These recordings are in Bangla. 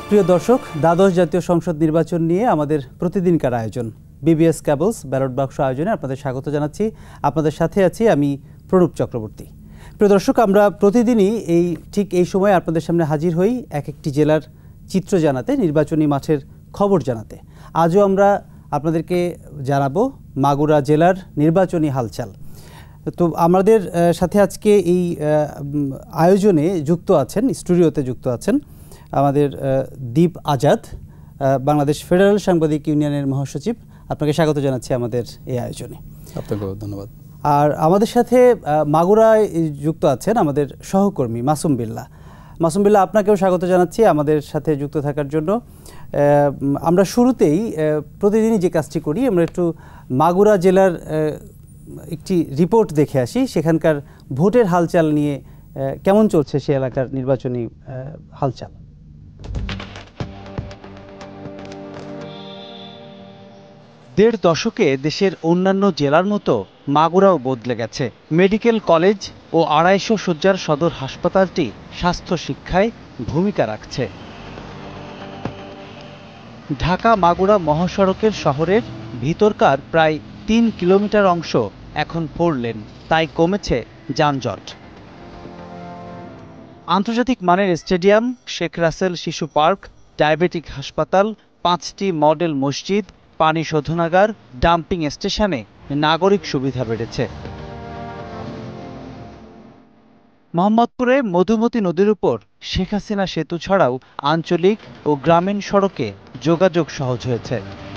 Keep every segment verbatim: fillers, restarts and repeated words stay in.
প্রিয় দর্শক, দ্বাদশ জাতীয় সংসদ নির্বাচন নিয়ে আমাদের প্রতিদিনকার আয়োজন বিবিএস ক্যাবলস ব্যালট বাক্স আয়োজনে আপনাদের স্বাগত জানাচ্ছি। আপনাদের সাথে আছি আমি প্রণব চক্রবর্তী। প্রিয় দর্শক, আমরা প্রতিদিনই এই ঠিক এই সময় আপনাদের সামনে হাজির হই এক একটি জেলার চিত্র জানাতে, নির্বাচনী মাঠের খবর জানাতে। আজও আমরা আপনাদেরকে জানাবো মাগুরা জেলার নির্বাচনী হালচাল। তো আমাদের সাথে আজকে এই আয়োজনে যুক্ত আছেন, স্টুডিওতে যুক্ত আছেন আমাদের দীপ আজাদ, বাংলাদেশ ফেডারেল সাংবাদিক ইউনিয়নের মহাসচিব। আপনাকে স্বাগত জানাচ্ছি আমাদের এই আয়োজনে। আপনাকে ধন্যবাদ। আর আমাদের সাথে মাগুরায় যুক্ত আছেন আমাদের সহকর্মী মাসুম বিল্লাহ। মাসুম বিল্লাহ, আপনাকেও স্বাগত জানাচ্ছি আমাদের সাথে যুক্ত থাকার জন্য। আমরা শুরুতেই প্রতিদিনই যে কাজটি করি, আমরা একটু মাগুরা জেলার একটি রিপোর্ট দেখে আসি, সেখানকার ভোটের হালচাল নিয়ে কেমন চলছে সে এলাকার নির্বাচনী হালচাল। দেড় দশকে দেশের অন্যান্য জেলার মতো মাগুরাও বদলে গেছে। মেডিকেল কলেজ ও আড়াইশো শয্যার সদর হাসপাতালটি স্বাস্থ্য শিক্ষায় ভূমিকা রাখছে। ঢাকা মাগুরা মহাসড়কের শহরের ভিতরকার প্রায় তিন কিলোমিটার অংশ এখন ফোর লেন, তাই কমেছে যানজট। আন্তর্জাতিক মানের স্টেডিয়াম, শেখ রাসেল শিশু পার্ক, ডায়াবেটিক হাসপাতাল, পাঁচটি মডেল মসজিদ, পানি শোধনাগার, ডাম্পিং স্টেশনে নাগরিক সুবিধা বেড়েছে। মোহাম্মদপুরে মধুমতি নদীর উপর শেখ হাসিনা সেতু ছাড়াও আঞ্চলিক ও গ্রামীণ সড়কে যোগাযোগ সহজ হয়েছে।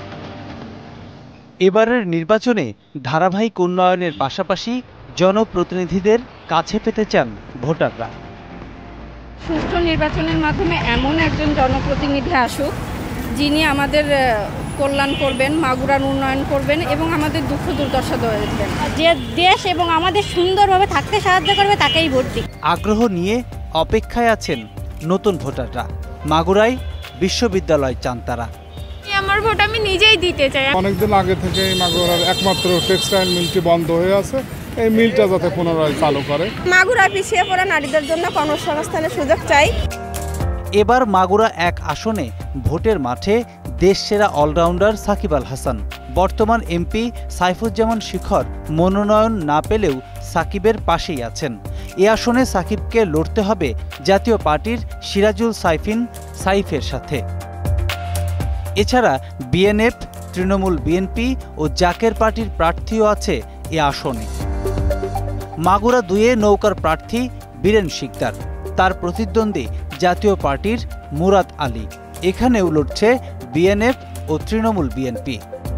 এবারের নির্বাচনে ধারাবাহিক উন্নয়নের পাশাপাশি জনপ্রতিনিধিদের কাছে পেতে চান ভোটাররা। সুষ্ঠু নির্বাচনের মাধ্যমে এমন একজন জনপ্রতিনিধি আসুক যিনি আমাদের কল্যাণ করবেন, মাগুরার উন্নয়ন করবেন এবং আমাদের দুঃখ দুর্দশা দেখবেন। যে দেশ এবং আমাদের সুন্দরভাবে থাকতে সাহায্য করবে তাকেই ভোট দিই। আগ্রহ নিয়ে অপেক্ষায় আছেন নতুন ভোটাররা। মাগুরায় বিশ্ববিদ্যালয় চান তারা। আমার ভোট আমি নিজেই দিতে চাই। অনেকদিন আগে থেকে মাগুরার একমাত্র টেক্সটাইল মিলটি বন্ধ হয়ে আছে, এই মিলটা যাতে পুনরায় চালু করে। মাগুরা পিছিয়ে পড়া নারীদের জন্য কর্মসংস্থানের সুযোগ চাই। এবার মাগুরা এক আসনে ভোটের মাঠে দেশ সেরা অলরাউন্ডার সাকিব আল হাসান। বর্তমান এমপি সাইফুজ্জামান শিখর মনোনয়ন না পেলেও সাকিবের পাশেই আছেন। এ আসনে সাকিবকে লড়তে হবে জাতীয় পার্টির সিরাজুল সাইফিন সাইফের সাথে। এছাড়া বিএনএফ, তৃণমূল বিএনপি ও জাকের পার্টির প্রার্থীও আছে এ আসনে। মাগুরা দুয়ে নৌকার প্রার্থী বীরেন শিকদার, তার প্রতিদ্বন্দ্বী জাতীয় পার্টির মুরাদ আলী। এখানেও লড়ছে বিএনএফ ও তৃণমূল বিএনপি।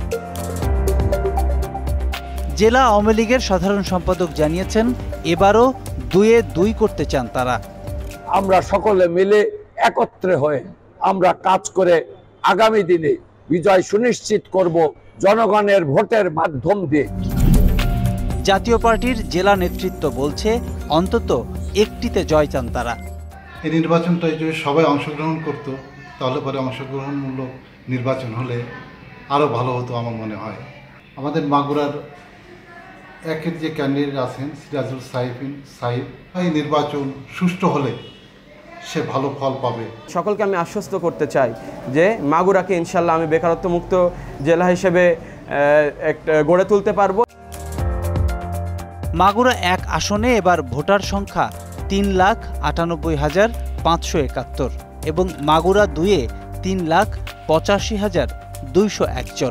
জেলা আওয়ামী লীগের সাধারণ সম্পাদক জানিয়েছেন, এবারও দুয়ে দুই করতে চান তারা। আমরা সকলে মিলে একত্রে হয়ে আমরা কাজ করে আগামী দিনে বিজয় সুনিশ্চিত করব জনগণের ভোটের মাধ্যম দিয়ে। জাতীয় পার্টির জেলা নেতৃত্ব বলছে অন্তত একটিতে জয় চান তারা। এই নির্বাচনটা যদি সবাই অংশগ্রহণ করত, তাহলে পরে অংশগ্রহণমূলক নির্বাচন হলে আরও ভালো হতো আমার মনে হয়। আমাদের মাগুরার একের যে ক্যান্ডিডেট আছেন সিরাজুল সাইফিন সাইফ, এই নির্বাচন সুষ্ঠু হলে সে ভালো ফল পাবে। সকলকে আমি আশ্বস্ত করতে চাই যে মাগুরাকে ইনশাল্লাহ আমি বেকারত্ব মুক্ত জেলা হিসেবে একটা গড়ে তুলতে পারবো। মাগুরা এক আসনে এবার ভোটার সংখ্যা তিন লাখ আটানব্বই হাজার পাঁচশো একাত্তর এবং মাগুরা দুয়ে তিন লাখ পঁচাশি হাজার দুইশো একজন।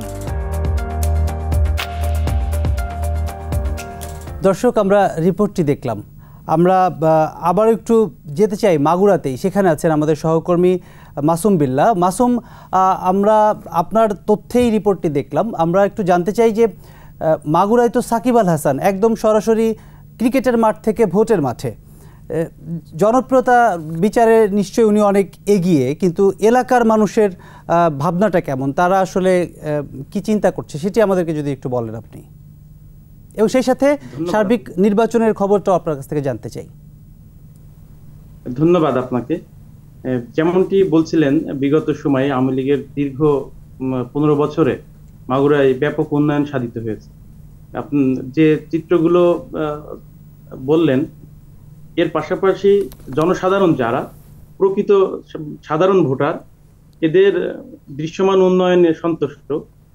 দর্শক, আমরা রিপোর্টটি দেখলাম। আমরা আবার একটু যেতে চাই মাগুরাতেই, সেখানে আছেন আমাদের সহকর্মী মাসুম বিল্লাহ। মাসুম, আমরা আপনার তথ্যেই রিপোর্টটি দেখলাম। আমরা একটু জানতে চাই যে মাগুরায় তো সাকিব আল হাসান একদম সরাসরি ক্রিকেটের মাঠ থেকে ভোটের মাঠে, জনপ্রিয়তা বিচারে নিশ্চয়ই উনি অনেক এগিয়ে, কিন্তু এলাকার মানুষের ভাবনাটা কেমন, তারা আসলে কি চিন্তা করছে সেটি আমাদেরকে যদি একটু বলেন আপনি, এবং সেই সাথে সার্বিক নির্বাচনের খবরটা আপনার কাছ থেকে জানতে চাই। ধন্যবাদ আপনাকে। যেমনটি বলছিলেন, বিগত সময়ে আওয়ামী লীগের দীর্ঘ পনেরো বছরে মাগুরায় ব্যাপক উন্নয়ন সাধিত হয়েছে। আপনি যে চিত্রগুলো বললেন, এর পাশাপাশি জনসাধারণ যারা প্রকৃত সাধারণ ভোটার, এদের দৃশ্যমান উন্নয়নে সন্তুষ্ট।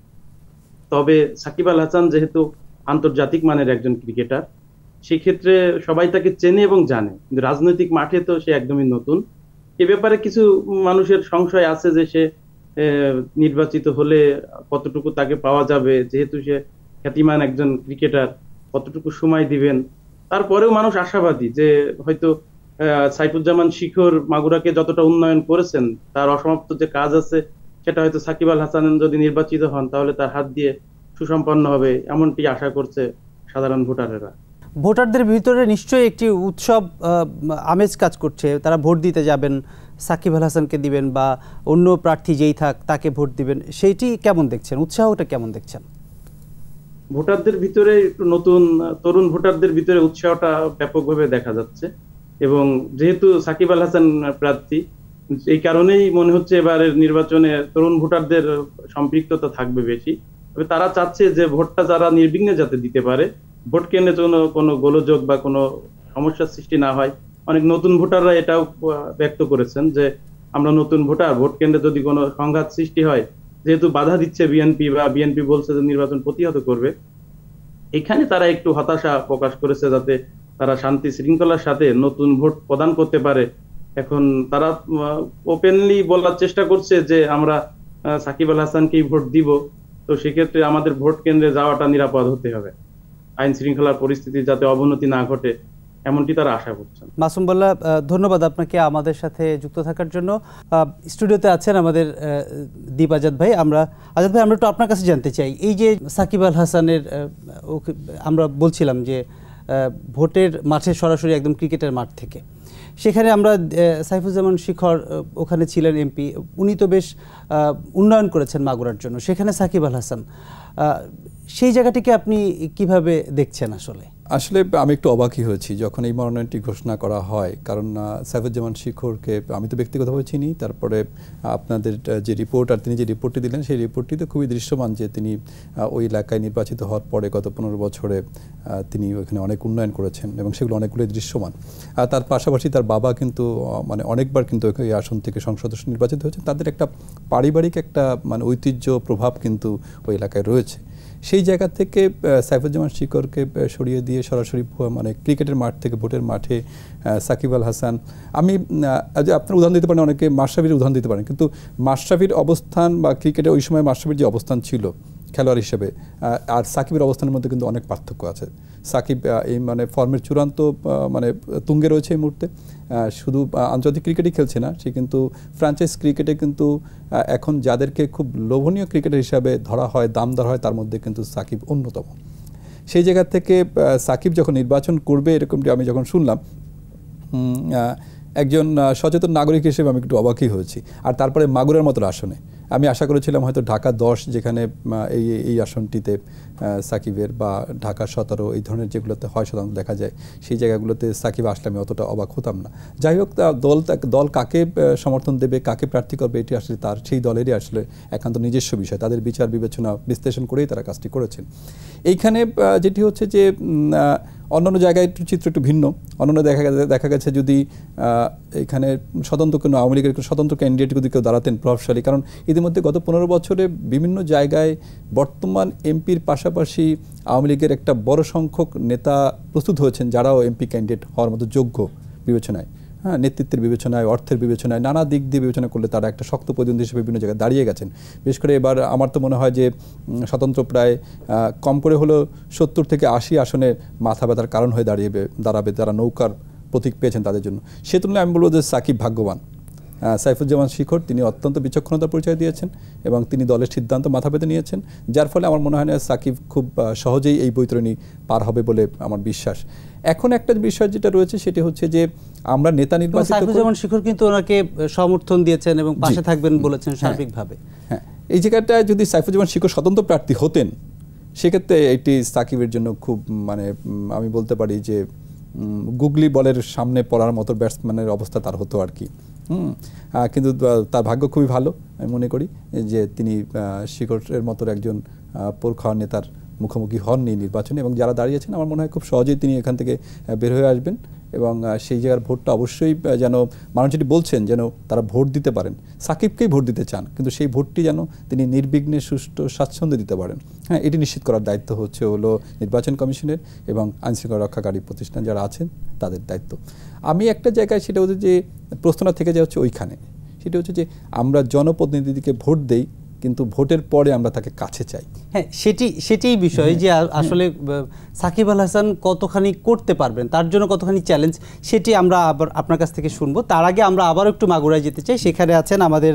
তবে সাকিব আল হাসান যেহেতু আন্তর্জাতিক মানের একজন ক্রিকেটার, সেক্ষেত্রে সবাই তাকে চেনে এবং জানে, কিন্তু রাজনৈতিক মাঠে তো সে একদমই নতুন। এ ব্যাপারে কিছু মানুষের সংশয় আছে যে সে নির্বাচিত হলে কতটুকু তাকে পাওয়া যাবে, যেহেতু সে খ্যাতিমান একজন ক্রিকেটার, কতটুকু সময় দিবেন। তারপরেও মানুষ আশাবাদী যে হয়তো সাইফুজ্জামান শিখর মাগুরাকে যতটা উন্নয়ন করেছেন, তার অসমাপ্ত যে কাজ আছে সেটা হয়তো সাকিব আল হাসান যদি নির্বাচিত হন তাহলে তার হাত দিয়ে সুসম্পন্ন হবে, এমনটি আশা করছে সাধারণ ভোটারেরা। ভোটারদের ভিতরে নিশ্চয়ই একটি উৎসব আমেজ কাজ করছে, তারা ভোট দিতে যাবেন, সাকিব আল হাসানকে দিবেন বা অন্য প্রার্থী যেই থাক তাকে ভোট দিবেন, সেইটি কেমন দেখছেন, উৎসাহটা কেমন দেখছেন? ভোটারদের ভিতরে একটু নতুন তরুণ ভোটারদের ভিতরে উৎসাহটা ব্যাপকভাবে দেখা যাচ্ছে, এবং যেহেতু সাকিব আল হাসান প্রার্থী, এই কারণেই মনে হচ্ছে এবারের নির্বাচনে তরুণ ভোটারদের সম্পৃক্ততা থাকবে বেশি। তবে তারা চাচ্ছে যে ভোটটা যারা নির্বিঘ্নে যাতে দিতে পারে, ভোট কেন্দ্রে কোনো কোনো গোলযোগ বা কোনো সমস্যার সৃষ্টি না হয়। অনেক নতুন ভোটাররা এটাও ব্যক্ত করেছেন যে আমরা নতুন ভোটার, ভোট কেন্দ্রে যদি কোনো সংঘাত সৃষ্টি হয়, যেহেতু বাধা দিচ্ছে বিএনপি বা বিএনপি বলছে যে নির্বাচন প্রতিহত করবে, এখানে তারা একটু হতাশা প্রকাশ করেছে যাতে তারা শান্তি শৃঙ্খলার সাথে নতুন ভোট প্রদান করতে পারে। এখন তারা ওপেনলি বলার চেষ্টা করছে যে আমরা সাকিব আল হাসানকেই ভোট দিব, তো সেক্ষেত্রে আমাদের ভোট কেন্দ্রে যাওয়াটা নিরাপদ হতে হবে, আইন শৃঙ্খলার পরিস্থিতি যাতে অবনতি না ঘটে, এমনটি তারা আশা করছেন। মাসুম বল্লা, ধন্যবাদ আপনাকে আমাদের সাথে যুক্ত থাকার জন্য। স্টুডিওতে আছেন আমাদের দীপ আজাদ ভাই। আমরা আজাদ ভাই, আমরা একটু আপনার কাছে জানতে চাই, এই যে সাকিব আল হাসানের, আমরা বলছিলাম যে ভোটের মাঠে সরাসরি একদম ক্রিকেটের মাঠ থেকে, সেখানে আমরা সাইফুজ্জামান শিখর ওখানে ছিলেন এমপি, উনি তো বেশ উন্নয়ন করেছেন মাগুরার জন্য, সেখানে সাকিব আল হাসান, সেই জায়গাটিকে আপনি কিভাবে দেখছেন? আসলে আসলে আমি একটু অবাকই হয়েছি যখন এই মনোনয়নটি ঘোষণা করা হয়, কারণ সাইফুজ্জামান শিখরকে আমি তো ব্যক্তিগতভাবে চিনি, তারপরে আপনাদের যে রিপোর্টার তিনি যে রিপোর্টটি দিলেন সেই রিপোর্টটিতে খুবই দৃশ্যমান যে তিনি ওই এলাকায় নির্বাচিত হওয়ার পরে গত পনেরো বছরে তিনি ওখানে অনেক উন্নয়ন করেছেন এবং সেগুলো অনেকগুলোই দৃশ্যমান। আর তার পাশাপাশি তার বাবা কিন্তু মানে অনেকবার কিন্তু এই আসন থেকে সংসদ সদস্য নির্বাচিত হয়েছেন, তাদের একটা পারিবারিক একটা মানে ঐতিহ্য প্রভাব কিন্তু ওই এলাকায় রয়েছে। সেই জায়গা থেকে সাইফুজ্জামান শিখরকে সরিয়ে দিয়ে সরাসরি মানে ক্রিকেটের মাঠ থেকে ভোটের মাঠে সাকিব আল হাসান, আমি আপনার উদাহরণ দিতে পারেন, অনেকে মাশরাফির উদাহরণ দিতে পারেন, কিন্তু মাশরাফির অবস্থান বা ক্রিকেটে ওই সময় মাশরাফির যে অবস্থান ছিল খেলোয়াড় হিসেবে আর সাকিবের অবস্থানের মধ্যে কিন্তু অনেক পার্থক্য আছে। সাকিব এই মানে ফর্মের চূড়ান্ত মানে তুঙ্গে রয়েছে এই মুহূর্তে, শুধু আন্তর্জাতিক ক্রিকেটই খেলছে না, সে কিন্তু ফ্র্যাঞ্চাইজ ক্রিকেটে কিন্তু এখন যাদেরকে খুব লোভনীয় ক্রিকেটার হিসাবে ধরা হয়, দাম ধরা হয়, তার মধ্যে কিন্তু সাকিব অন্যতম। সেই জায়গা থেকে সাকিব যখন নির্বাচন করবে এরকমটি আমি যখন শুনলাম, একজন সচেতন নাগরিক হিসেবে আমি একটু অবাকই হয়েছি। আর তারপরে মাগুরার মতো আসনে আমি আশা করেছিলাম হয়তো ঢাকা দশ, যেখানে এই এই আসনটিতে সাকিবের, বা ঢাকা সতেরো, এই ধরনের যেগুলোতে হয় সাধারণত দেখা যায়, সেই জায়গাগুলোতে সাকিব আসলে আমি অতটা অবাক হতাম না। যাই হোক, দল দল কাকে সমর্থন দেবে, কাকে প্রার্থী করবে, এটি আসলে তার সেই দলেরই আসলে একান্ত নিজস্ব বিষয়, তাদের বিচার বিবেচনা বিশ্লেষণ করেই তারা কাজটি করেছেন। এইখানে যেটি হচ্ছে যে অন্যান্য জায়গায় একটু চিত্র একটু ভিন্ন। অন্যান্য দেখা দেখা গেছে যদি এখানে স্বতন্ত্র কোনো আওয়ামী লীগের স্বতন্ত্র ক্যান্ডিডেট যদি কেউ দাঁড়াতেন প্রভাবশালী, কারণ ইতিমধ্যে গত পনেরো বছরে বিভিন্ন জায়গায় বর্তমান এমপির পাশাপাশি আওয়ামী লীগের একটা বড় সংখ্যক নেতা প্রস্তুত হয়েছেন যারাও এমপি ক্যান্ডিডেট হওয়ার মতো যোগ্য বিবেচনায়, হ্যাঁ, নেতৃত্বের বিবেচনায়, অর্থের বিবেচনায়, নানা দিক দিয়ে বিবেচনা করলে তারা একটা শক্ত প্রতিদ্বন্দ্বী হিসেবে বিভিন্ন জায়গায় দাঁড়িয়ে গেছেন। বিশেষ করে এবার আমার তো মনে হয় যে স্বতন্ত্র প্রায় কম করে হলেও সত্তর থেকে আশি আসনে মাথা ব্যথার কারণ হয়ে দাঁড়িয়ে দাঁড়াবে, তারা নৌকার প্রতীক পেয়েছেন তাদের জন্য। সে তুলনায় আমি বলবো যে সাকিব ভাগ্যবান। সাইফুজ্জামান শিখর তিনি অত্যন্ত বিচক্ষণতার পরিচয় দিয়েছেন এবং তিনি দলের সিদ্ধান্ত মাথা পেতে নিয়েছেন, যার ফলে আমার মনে হয় না সাকিব খুব সহজেই এই বৈতরণী পার হবে বলে আমার বিশ্বাস। এখন একটা বিষয় যেটা রয়েছে সেটি হচ্ছে যে আমরা নেতা নির্বাচিত, সাইফুজ্জামান শিখর কিন্তু ওনাকে সমর্থন দিয়েছেন এবং পাশে থাকবেন বলেছেন সার্বিকভাবে। হ্যাঁ, এই জায়গাটায় যদি সাইফুজ্জামান শিখর স্বতন্ত্র প্রার্থী হতেন সেক্ষেত্রে এটি সাকিবের জন্য খুব মানে আমি বলতে পারি যে গুগলি বলের সামনে পড়ার মতো ব্যাটসম্যানের অবস্থা তার হতো আর কি। হুম কিন্তু তার ভাগ্য খুবই ভালো আমি মনে করি যে তিনি শিখরের মতো একজন পোরখা নেতার মুখোমুখি হননি নির্বাচনে, এবং যারা দাঁড়িয়েছেন আমার মনে হয় খুব সহজেই তিনি এখান থেকে বের হয়ে আসবেন এবং সেই জায়গার ভোটটা অবশ্যই যেন মানুষ যেটি বলছেন যেন তারা ভোট দিতে পারেন, সাকিবকেই ভোট দিতে চান, কিন্তু সেই ভোটটি যেন তিনি নির্বিঘ্নে সুষ্ঠু স্বাচ্ছন্দ্যে দিতে পারেন। হ্যাঁ, এটি নিশ্চিত করার দায়িত্ব হচ্ছে হলো নির্বাচন কমিশনের এবং আইনশৃঙ্খলা রক্ষাকারী প্রতিষ্ঠান যারা আছেন তাদের দায়িত্ব। আমি একটা জায়গায় সেটা হচ্ছে যে প্রশ্নটা থেকে যায় হচ্ছে ওইখানে, সেটা হচ্ছে যে আমরা জনপ্রতিনিধিকে ভোট দেই কিন্তু ভোটের পরে আমরা তাকে কাছে চাই। হ্যাঁ, সেটি সেটাই বিষয় যে আসলে সাকিব আল হাসান কতখানি করতে পারবেন, তার জন্য কতখানি চ্যালেঞ্জ, সেটি আমরা আবার আপনার কাছ থেকে শুনবো। তার আগে আমরা আবার একটু মাগুরায় যেতে চাই। সেখানে আছেন আমাদের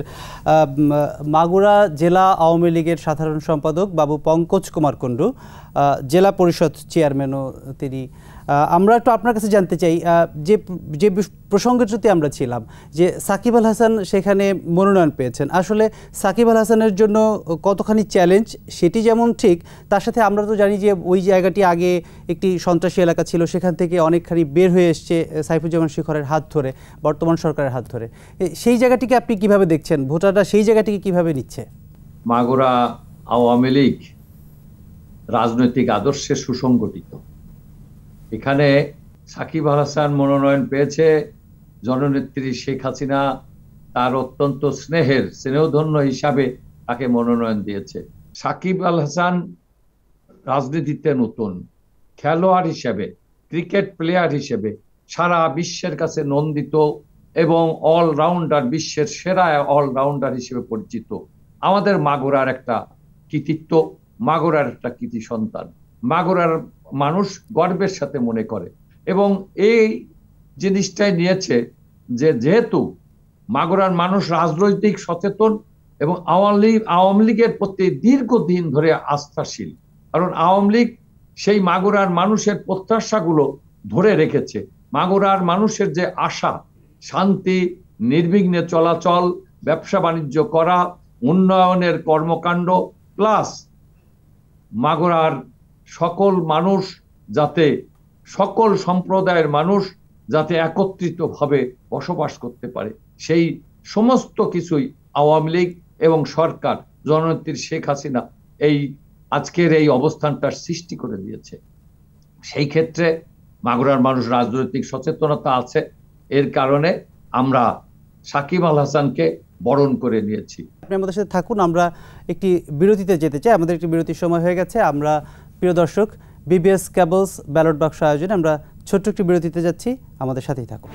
মাগুরা জেলা আওয়ামী লীগের সাধারণ সম্পাদক বাবু পঙ্কজ কুমার কুণ্ডু, জেলা পরিষদ চেয়ারম্যানও তিনি। আমরা একটু আপনার কাছে জানতে চাই, যে যে প্রসঙ্গটিতে আমরা ছিলাম যে সাকিব আল হাসান সেখানে মনোনয়ন পেয়েছেন, আসলে সাকিব আল হাসানের জন্য কতখানি চ্যালেঞ্জ সেটি যেমন ঠিক, তার সাথে আমরা তো জানি যে ওই জায়গাটি আগে একটি সন্ত্রাসী এলাকা ছিল, সেখান থেকে অনেকখানি বের হয়ে এসছে সাইফুজ্জামান শিখরের হাত ধরে, বর্তমান সরকারের হাত ধরে। সেই জায়গাটিকে আপনি কিভাবে দেখছেন, ভোটাররা সেই জায়গাটিকে কিভাবে নিচ্ছে? মাগুরা আওয়ামী লীগ রাজনৈতিক আদর্শে সুসংগঠিত। এখানে সাকিব আল হাসান মনোনয়ন পেয়েছে, জননেত্রী শেখ হাসিনা তার অত্যন্ত স্নেহের স্নেহধন্য হিসাবে তাকে মনোনয়ন দিয়েছে। সাকিব আল হাসান রাজনীতিতে নতুন খেলোয়াড় হিসেবে, ক্রিকেট প্লেয়ার হিসেবে সারা বিশ্বের কাছে নন্দিত এবং অলরাউন্ডার, বিশ্বের সেরা অলরাউন্ডার হিসেবে পরিচিত। আমাদের মাগুরার একটা কৃতিত্ব, মাগুরার একটা কৃতি সন্তান, মাগুরার মানুষ গর্বের সাথে মনে করে এবং এই জিনিসটাই নিয়েছে যে যেহেতু মাগুরার মানুষ রাজনৈতিক সচেতন এবং আওয়ামী লীগ আওয়ামী লীগের প্রতি দীর্ঘদিন ধরে আস্থাশীল, কারণ আওয়ামী লীগ সেই মাগুরার মানুষের প্রত্যাশাগুলো ধরে রেখেছে। মাগুরার মানুষের যে আশা, শান্তি, নির্বিঘ্নে চলাচল, ব্যবসা বাণিজ্য করা, উন্নয়নের কর্মকাণ্ড, প্লাস মাগুরার সকল মানুষ যাতে, সকল সম্প্রদায়ের মানুষ যাতে একত্রিতভাবে বসবাস করতে পারে, সেই সমস্ত কিছুই আওয়ামী লীগ এবং সরকার, জননেত্রী শেখ হাসিনা এই আজকের এই অবস্থানটার সৃষ্টি করে দিয়েছে। সেই ক্ষেত্রে মাগুরার মানুষ রাজনৈতিক সচেতনতা আছে, এর কারণে আমরা সাকিব আল হাসানকে বরণ করে নিয়েছি। আপনি আমাদের সাথে থাকুন, আমরা একটি বিরতিতে যেতে চাই, আমাদের একটি বিরতির সময় হয়ে গেছে। আমরা প্রিয় দর্শক, বিবিএস কেবলস ব্যালট বাক্স আয়োজনে আমরা ছোট্ট একটি বিরতিতে যাচ্ছি, আমাদের সাথেই থাকুন।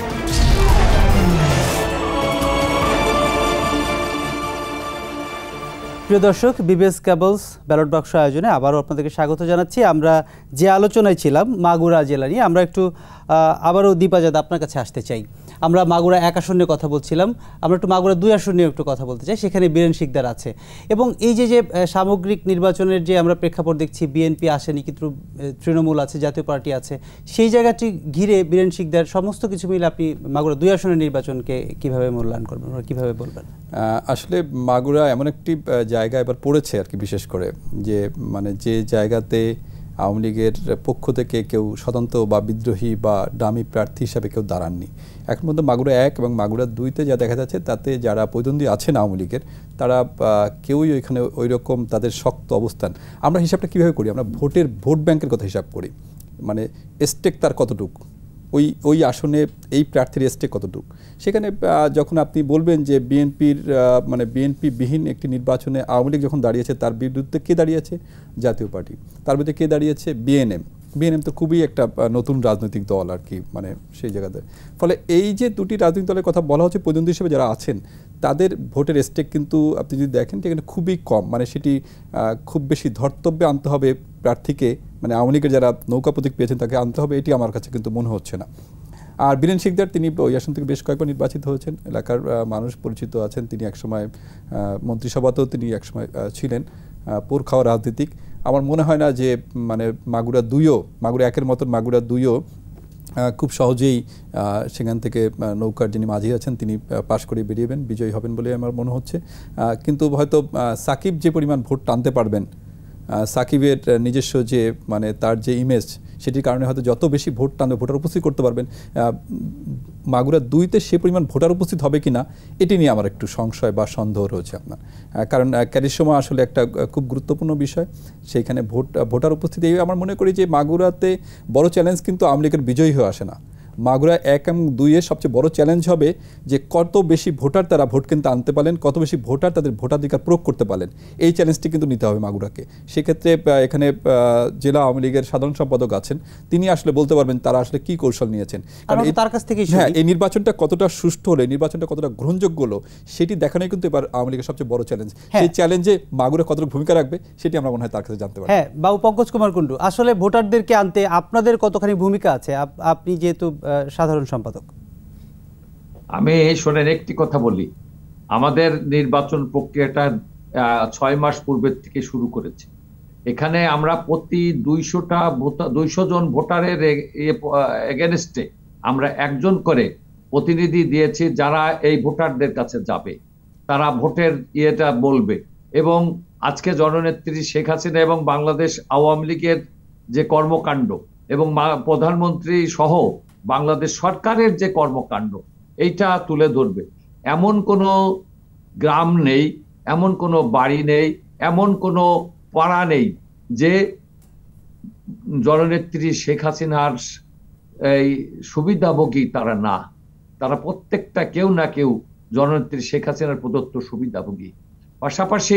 প্রিয় দর্শক, বিবিএস কেবলস ব্যালট বাক্স আয়োজনে আবারও আপনাদেরকে স্বাগত জানাচ্ছি। আমরা যে আলোচনায় ছিলাম মাগুরা জেলা নিয়ে, আমরা একটু আবারও দীপাজাদ আপনার কাছে আসতে চাই। আমরা মাগুরা এক আসন নিয়ে কথা বলছিলাম, আমরা একটু মাগুরা দুই আসন নিয়ে একটু কথা বলতে চাই। সেখানে বীরেন শিকদার আছে এবং এই যে যে সামগ্রিক নির্বাচনের যে আমরা প্রেক্ষাপট দেখছি, বিএনপি আসেনি কিন্তু তৃণমূল আছে, জাতীয় পার্টি আছে, সেই জায়গাটি ঘিরে বীরেন শিকদার সমস্ত কিছু মিলে আপনি মাগুরা দুই আসনের নির্বাচনকে কিভাবে মূল্যায়ন করবেন, কিভাবে বলবেন? আসলে মাগুরা এমন একটি জায়গা এবার পড়েছে আর কি, বিশেষ করে যে মানে যে জায়গাতে আওয়ামী লীগের পক্ষ থেকে কেউ স্বতন্ত্র বা বিদ্রোহী বা ডামি প্রার্থী হিসাবে কেউ দাঁড়াননি। এখন পর্যন্ত মাগুরা এক এবং মাগুরা দুইতে যা দেখা যাচ্ছে তাতে যারা প্রতিদ্বন্দ্বী আছেন আওয়ামী লীগের, তারা কেউই ওইখানে ওই রকম তাদের শক্ত অবস্থান। আমরা হিসাবটা কীভাবে করি? আমরা ভোটের ভোট ব্যাংকের কথা হিসাব করি, মানে স্টেক তার কতটুকু, ওই ওই আসনে এই প্রার্থীর স্টেক কতটুকু। সেখানে যখন আপনি বলবেন যে বিএনপির মানে বিএনপি বিহীন একটি নির্বাচনে আওয়ামী লীগ যখন দাঁড়িয়েছে, তার বিরুদ্ধে কে দাঁড়িয়েছে? জাতীয় পার্টি। তার বিরুদ্ধে কে দাঁড়িয়েছে? বিএনএম। বিএনএম তো খুবই একটা নতুন রাজনৈতিক দল আর কি, মানে সেই জায়গাতে। ফলে এই যে দুটি রাজনৈতিক দলের কথা বলা হচ্ছে, প্রতিদ্বন্দ্বী হিসেবে যারা আছেন তাদের ভোটের স্টেক কিন্তু আপনি যদি দেখেন সেখানে খুবই কম, মানে সেটি খুব বেশি ধর্তব্যে আনতে হবে প্রার্থীকে, মানে আওয়ামী লীগের যারা নৌকা প্রতীক পেয়েছেন তাকে আনতে হবে, এটি আমার কাছে কিন্তু মনে হচ্ছে না। আর বীরেন শিকদার তিনি ওই আসন থেকে বেশ কয়েকবার নির্বাচিত হয়েছেন, এলাকার মানুষ পরিচিত আছেন, তিনি একসময় মন্ত্রিসভাতেও তিনি একসময় ছিলেন, পোর খাওয়া রাজনীতিক। আমার মনে হয় না যে মানে মাগুরা দুইও, মাগুরা একের মতন মাগুরা দুইও খুব সহজেই সেখান থেকে নৌকার যিনি মাঝি আছেন তিনি পাশ করে বেরিয়েবেন, বিজয়ী হবেন বলে আমার মনে হচ্ছে। কিন্তু হয়তো সাকিব যে পরিমাণ ভোট টানতে পারবেন, সাকিবের নিজস্ব যে মানে তার যে ইমেজ, সেটির কারণে হয়তো যত বেশি ভোট টানবে, ভোটার উপস্থিত করতে পারবেন। মাগুরা দুইতে সে পরিমাণ ভোটার উপস্থিত হবে কিনা এটি নিয়ে আমার একটু সংশয় বা সন্দেহ রয়েছে আপনার, কারণ ক্যারিসমা আসলে একটা খুব গুরুত্বপূর্ণ বিষয়, সেইখানে ভোট ভোটার উপস্থিতি। আমার মনে করি যে মাগুরাতে বড় চ্যালেঞ্জ কিন্তু আওয়ামী লীগের বিজয়ী হয়ে আসে না, মাগুরা এক এবং দুইয়ের সবচেয়ে বড় চ্যালেঞ্জ হবে যে কত বেশি ভোটার তারা ভোট কিনতে আনতে পারলেন, কত বেশি ভোটার তাদের ভোটাধিকার প্রয়োগ করতে পারলেন, এই চ্যালেঞ্জটি কিন্তু নিতে হবে মাগুরাকে। সেক্ষেত্রে এখানে জেলা আওয়ামী লীগের সাধারণ সম্পাদক আছেন, তিনি আসলে বলতে পারবেন তারা আসলে কি কৌশল নিয়েছেন। কারণ তার কাছ থেকে হ্যাঁ, এই নির্বাচনটা কতটা সুষ্ঠু হলে, নির্বাচনটা কতটা গ্রহণযোগ্য হলো, সেটি দেখানোই কিন্তু এবার আওয়ামী লীগের সবচেয়ে বড় চ্যালেঞ্জ। সেই চ্যালেঞ্জে মাগুরা কতটা ভূমিকা রাখবে সেটি আমরা মনে হয় তার কাছে জানতে পারি। হ্যাঁ, বাবু পঙ্কজ কুমার কুণ্ডু, আসলে ভোটারদেরকে আনতে আপনাদের কতখানি ভূমিকা আছে, আপনি যেহেতু সাধারণ সম্পাদক? আমি শোনেন একটি কথা বলি, আমাদের নির্বাচন প্রক্রিয়াটা ছয় মাস পূর্বের থেকে শুরু করেছে। এখানে আমরা প্রতি দুইশোটা দুইশো জন ভোটারের এগেনস্টে আমরা একজন করে প্রতিনিধি দিয়েছি, যারা এই ভোটারদের কাছে যাবে, তারা ভোটের ইয়েটা বলবে। এবং আজকে জননেত্রী শেখ হাসিনা এবং বাংলাদেশ আওয়ামী লীগের যে কর্মকাণ্ড এবং প্রধানমন্ত্রী সহ বাংলাদেশ সরকারের যে কর্মকাণ্ড, এইটা তুলে ধরবে। এমন কোনো গ্রাম নেই, এমন কোনো বাড়ি নেই, এমন কোনো পাড়া নেই যে জননেত্রী শেখ হাসিনার এই সুবিধাভোগী তারা না। তারা প্রত্যেকটা কেউ না কেউ জননেত্রী শেখ হাসিনার প্রদত্ত সুবিধাভোগী। পাশাপাশি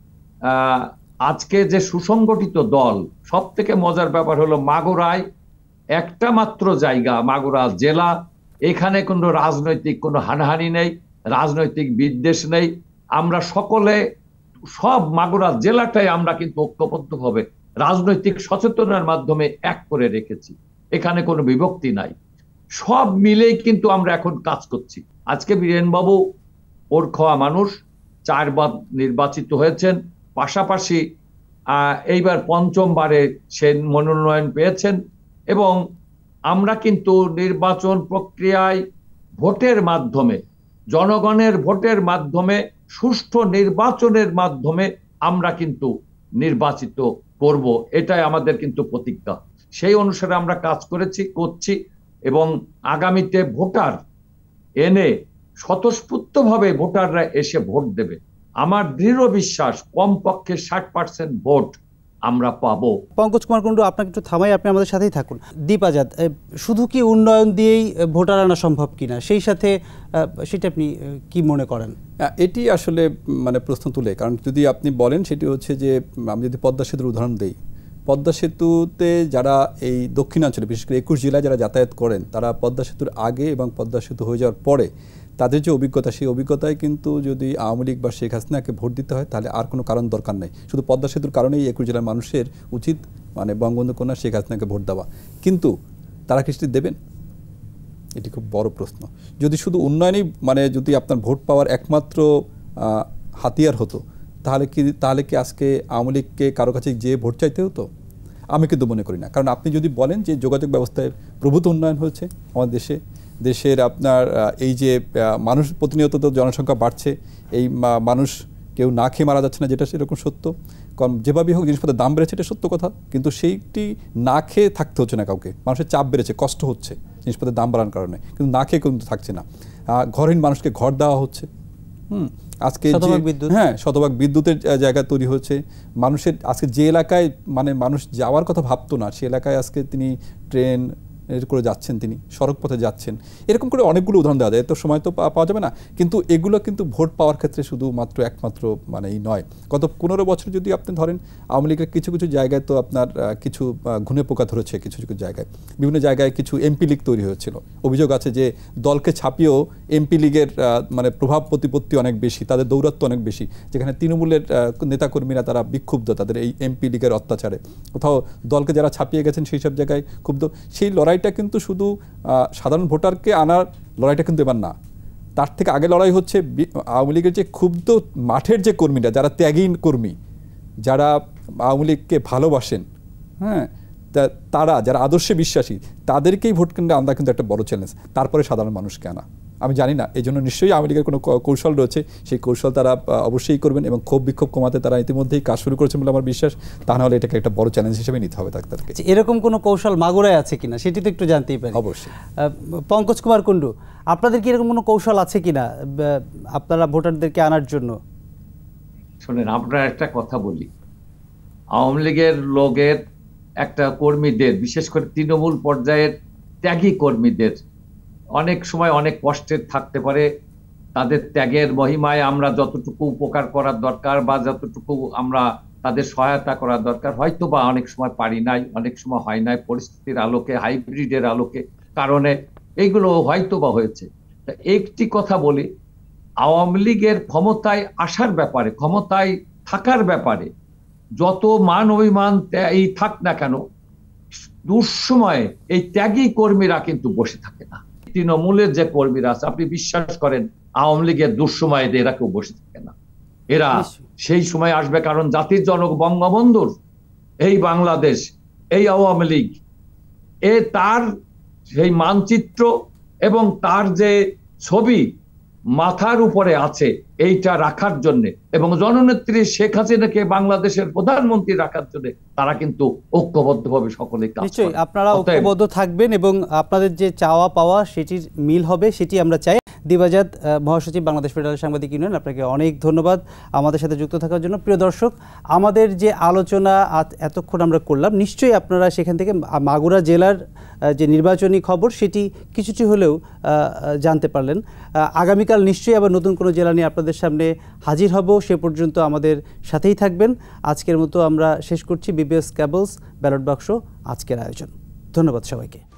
আহ আজকে যে সুসংগঠিত দল, সব থেকে মজার ব্যাপার হলো মাগুরায় একটা মাত্র জায়গা, মাগুরা জেলা, এখানে কোনো রাজনৈতিক কোনো হানাহানি নেই, রাজনৈতিক বিদ্বেষ নেই। আমরা সকলে সব মাগুরা জেলাটাই আমরা কিন্তু ঐক্যবদ্ধভাবে রাজনৈতিক সচেতনার মাধ্যমে এক করে রেখেছি। এখানে কোনো বিভক্তি নাই, সব মিলেই কিন্তু আমরা এখন কাজ করছি। আজকে বীরেনবাবু ওর খাওয়া মানুষ, চারবার নির্বাচিত হয়েছেন, পাশাপাশি আহ এইবার পঞ্চমবারে সে মনোনয়ন পেয়েছেন। এবং আমরা কিন্তু নির্বাচন প্রক্রিয়ায় ভোটের মাধ্যমে, জনগণের ভোটের মাধ্যমে, সুষ্ঠু নির্বাচনের মাধ্যমে আমরা কিন্তু নির্বাচিত করব, এটাই আমাদের কিন্তু প্রতিজ্ঞা। সেই অনুসারে আমরা কাজ করেছি, করছি এবং আগামীতে ভোটার এনে স্বতঃস্ফূর্তভাবে ভোটাররা এসে ভোট দেবে। আমার দৃঢ় বিশ্বাস কমপক্ষে ষাট পার্সেন্ট ভোট আমরা পাবো। পঙ্কজ কুমার কুণ্ডু, আপনাকে একটু থামাই, আপনি আমাদের সাথেই থাকুন। দীপ আজাদ, শুধু কি উন্নয়ন দিয়েই ভোটার আনা সম্ভব কিনা, সেই সাথে সেটা আপনি কি মনে করেন? এটি আসলে মানে প্রশ্ন তুলে, কারণ যদি আপনি বলেন সেটি হচ্ছে যে আমি যদি পদ্মা সেতুর উদাহরণ দিই, পদ্মা সেতুতে যারা এই দক্ষিণাঞ্চলে বিশেষ করে একুশ জেলায় যারা যাতায়াত করেন, তারা পদ্মা সেতুর আগে এবং পদ্মা সেতু হয়ে যাওয়ার পরে তাদের যে অভিজ্ঞতা, সেই অভিজ্ঞতায় কিন্তু যদি আওয়ামী লীগ বা শেখ হাসিনাকে ভোট দিতে হয় তাহলে আর কোনো কারণ দরকার নেই। শুধু পদ্মা সেতুর কারণেই একুশ জেলার মানুষের উচিত মানে বঙ্গবন্ধু কন্যা শেখ হাসিনাকে ভোট দেওয়া। কিন্তু তারা কি সেটি দেবেন? এটি খুব বড় প্রশ্ন। যদি শুধু উন্নয়নই মানে যদি আপনার ভোট পাওয়ার একমাত্র হাতিয়ার হতো, তাহলে কি তাহলে কি আজকে আওয়ামী লীগকে কারো কাছে যেয়ে ভোট চাইতে হতো? আমি কিন্তু মনে করি না। কারণ আপনি যদি বলেন যে যোগাযোগ ব্যবস্থায় প্রভূত উন্নয়ন হয়েছে আমাদের দেশে, দেশের আপনার এই যে মানুষ প্রতিনিয়ত তো জনসংখ্যা বাড়ছে, এই মানুষ কেউ না খেয়ে মারা যাচ্ছে না, যেটা সেরকম সত্য। কারণ যেভাবেই হোক জিনিসপত্রের দাম বেড়েছে, এটা সত্য কথা, কিন্তু সেইটি না খেয়ে থাকতে হচ্ছে না কাউকে। মানুষের চাপ বেড়েছে, কষ্ট হচ্ছে জিনিসপত্রের দাম বাড়ানোর কারণে, কিন্তু না খেয়ে কিন্তু থাকছে না। ঘরহীন মানুষকে ঘর দেওয়া হচ্ছে। হুম আজকে হ্যাঁ শতভাগ বিদ্যুতের জায়গা তৈরি হচ্ছে। মানুষের আজকে যে এলাকায় মানে মানুষ যাওয়ার কথা ভাবতো না, সে এলাকায় আজকে তিনি ট্রেন করে যাচ্ছেন, তিনি সড়ক পথে যাচ্ছেন। এরকম করে অনেকগুলো উদাহরণ দেওয়া যায়, এত সময় তো পাওয়া যাবে না। কিন্তু এগুলো কিন্তু ভোট পাওয়ার ক্ষেত্রে শুধুমাত্র একমাত্র মানে এই নয়। গত পনেরো বছর যদি আপনি ধরেন, আওয়ামী লীগের কিছু কিছু জায়গায় তো আপনার কিছু ঘুনে পোকা ধরেছে, কিছু কিছু জায়গায় বিভিন্ন জায়গায় কিছু এমপি লীগ তৈরি হয়েছিল। অভিযোগ আছে যে দলকে ছাপিয়েও এমপি লীগের মানে প্রভাব প্রতিপত্তি অনেক বেশি, তাদের দৌরাত্ম্য অনেক বেশি, যেখানে তৃণমূলের নেতাকর্মীরা তারা বিক্ষুব্ধ তাদের এই এমপি লীগের অত্যাচারে। কোথাও দলকে যারা ছাপিয়ে গেছেন সেই সব জায়গায় ক্ষুব্ধ। সেই লড়াই এটা কিন্তু শুধু সাধারণ ভোটারকে আনার লড়াইটা কিন্তু এবার না, তার থেকে আগে লড়াই হচ্ছে আওয়ামী লীগের যে ক্ষুব্ধ মাঠের যে কর্মীরা, যারা ত্যাগী কর্মী, যারা আওয়ামী লীগকে ভালোবাসেন, হ্যাঁ তারা যারা আদর্শে বিশ্বাসী, তাদেরকেই ভোট কেন্দ্রে আনা কিন্তু একটা বড় চ্যালেঞ্জ। তারপরে সাধারণ মানুষকে আনা আমি জানি না, এই জন্য নিশ্চয়ই আওয়ামী লীগের কোনো কৌশল রয়েছে, সেই কৌশল তারা অবশ্যই করবেন এবং ক্ষোভ বিক্ষোভ কমাতে তারা ইতিমধ্যেই কাজ শুরু করেছেন বলে আমার বিশ্বাস। তা নাহলে এটাকে একটা বড় চ্যালেঞ্জ হিসেবে নিতে হবে তাদেরকে। এরকম কোনো কৌশল মাগুরায় আছে কিনা সেটি তো একটু জানতেই পারি। অবশ্যই। পঙ্কজ কুমার কুণ্ডু, আপনাদের কি এরকম কোনো কৌশল আছে কিনা আপনারা ভোটারদেরকে আনার জন্য? শোনেন, আপনার একটা কথা বলি, আওয়ামী লীগের লোকের একটা কর্মীদের বিশেষ করে তৃণমূল পর্যায়ের ত্যাগী কর্মীদের অনেক সময় অনেক কষ্টের থাকতে পারে, তাদের ত্যাগের মহিমায় আমরা যতটুকু উপকার করার দরকার বা যতটুকু আমরা তাদের সহায়তা করার দরকার হয়তো বা অনেক সময় পারি নাই, অনেক সময় হয় নাই, পরিস্থিতির আলোকে, হাইব্রিডের আলোকে কারণে এইগুলো হয়তো বা হয়েছে। একটি কথা বলি, আওয়ামী লীগের ক্ষমতায় আসার ব্যাপারে, ক্ষমতায় থাকার ব্যাপারে যত মান অভিমান এই থাক না কেন, দুঃসময়ে এই ত্যাগী কর্মীরা কিন্তু বসে থাকে না। তৃণমূলের যে কর্মীরা আছে, আপনি বিশ্বাস করেন আওয়ামী লীগের দুঃসময়ে এরা কেউ বসে থাকে না, এরা সেই সময় আসবে। কারণ জাতির জনক বঙ্গবন্ধুর এই বাংলাদেশ, এই আওয়ামী লীগ, এ তার সেই মানচিত্র এবং তার যে ছবি মাথার উপরে আছে এইটা রাখার জন্য এবং জননেত্রী শেখ হাসিনাকে বাংলাদেশের প্রধানমন্ত্রী রাখার জন্য তারা কিন্তু ঐক্যবদ্ধভাবে সকলে কাজ করে। নিশ্চয়ই আপনারা ঐক্যবদ্ধ থাকবেন এবং আপনাদের যে চাওয়া পাওয়া সেটির মিল হবে, সেটি আমরা চাই। দিবাজাত মহাসচিব, বাংলাদেশ ফেডারেল সাংবাদিক ইউনিয়ন, আপনাকে অনেক ধন্যবাদ আমাদের সাথে যুক্ত থাকার জন্য। প্রিয় দর্শক, আমাদের যে আলোচনা এতক্ষণ আমরা করলাম, নিশ্চয়ই আপনারা সেখান থেকে মাগুরা জেলার যে নির্বাচনী খবর সেটি কিছুটি হলেও জানতে পারলেন। আগামীকাল নিশ্চয়ই আবার নতুন কোনো জেলা নিয়ে আপনাদের সামনে হাজির হব। সে পর্যন্ত আমাদের সাথেই থাকবেন। আজকের মতো আমরা শেষ করছি বিবিএস কেবলস ব্যালট বাক্স আজকের আয়োজন। ধন্যবাদ সবাইকে।